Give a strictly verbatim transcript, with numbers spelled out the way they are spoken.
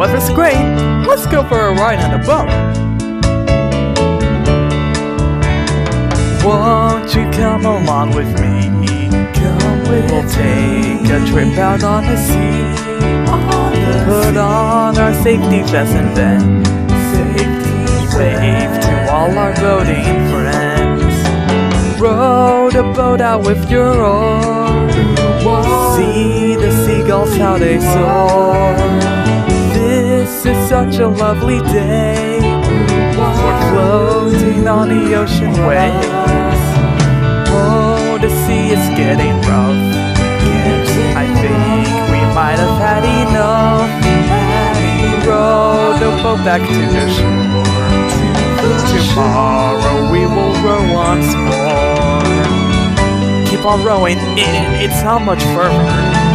weather's great. Let's go for a ride on a boat. Won't you come along with me? Come with we'll take a trip out on the sea. On the Put sea. on our safety vests and then safety wave to all our boating friends. Row the boat out with your oars. See the seagulls how they soar. This is such a lovely day. We're floating on the ocean waves. Oh, the sea is getting rough. I think we might have had enough. Row the boat back to the shore. Tomorrow we will row once more. Keep on rowing, it, it's not much further.